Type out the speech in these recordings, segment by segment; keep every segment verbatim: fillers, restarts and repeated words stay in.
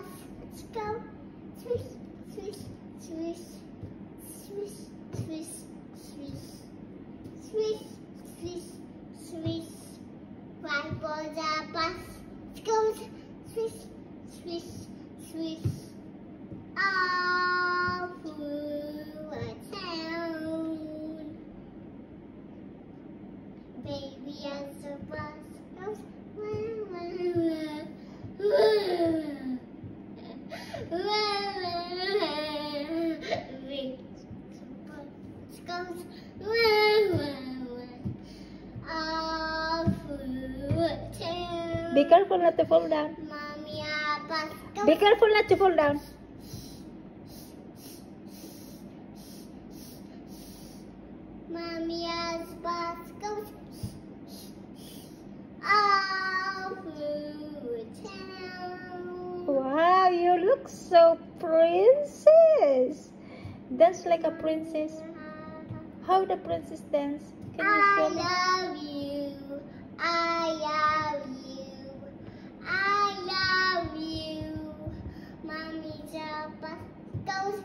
bus. Let's go. Swish, swish, swish, swish, swish, swish, swish, swish, swish. Ride for the bus. Let's go. Swish, swish, swish. All through a town. Baby, as the bus goes. Be careful not to fall down. Be careful not to fall down. Mamia's bus goes all through town. Wow, you look so princess. Dance like a princess. How the princess dance? Can you show me? I love you. I love you. I love you. Mommy's bus goes.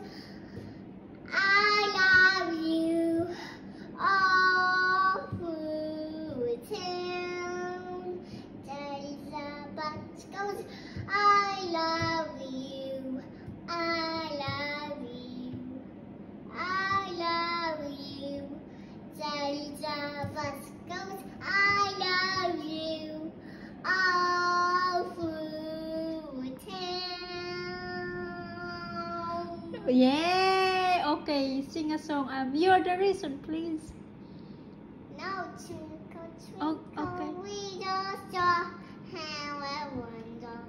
I love you. All through town. Daddy's bus goes. I love you. I love you. I love you. Daddy's bus goes. I love you. All through town. Yeah. Okay, sing a song. Um, you're the reason, please. No, twinkle, Oh, twinkle, okay. little star, how I wonder.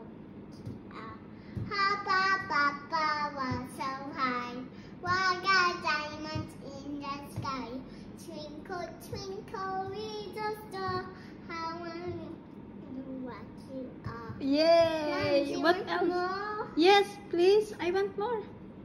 How Papa was so high, what got diamonds in the sky? Twinkle, twinkle, little star, how I wonder what you are. Yay! Mommy, What want else? more? Yes, please. I want more.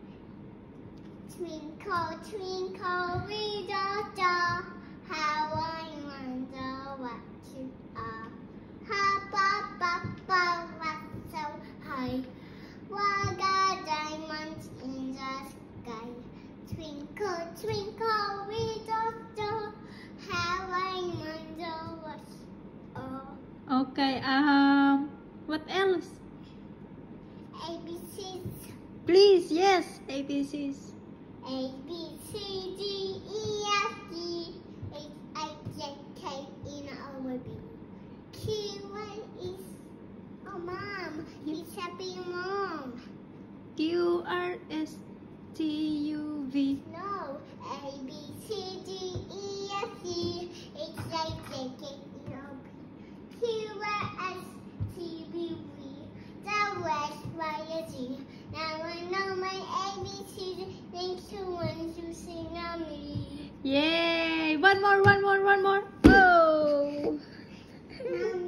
Twinkle, twinkle, little star, how I wonder what you are. How Papa was so high, what got diamonds in the sky? Twinkle, twinkle, little star, how I wonder what you are. Okay. Um. What else? A B Cs. Please. Yes. A B Cs. A B C D E F G H I J K L M N O P Q R S. Oh, Mom, he's happy, Mom. Q R S T U V. No, A B C D E F G H I J K L M N O P Q R S T U V. The West Y Z. Now I know my A B Cs. Thanks to one to sing on me. Yay! One more, one more, one more. Oh! Mom,